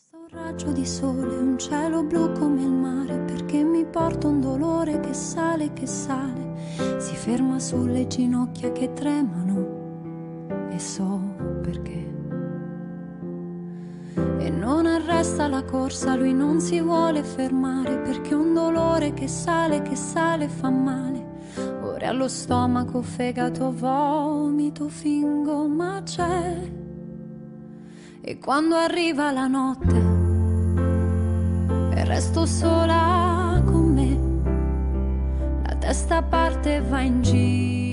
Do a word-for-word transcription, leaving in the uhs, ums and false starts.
Basta un raggio di sole, un cielo blu come il mare, perché mi porta un dolore che sale, che sale, si ferma sulle ginocchia che tremano, e so perché. E non arresta la corsa, lui non si vuole fermare, perché un dolore che sale, che sale fa male. Ora allo stomaco, fegato, vomito, fingo, ma c'è. E quando arriva la notte e resto sola con me, la testa parte e va in giro.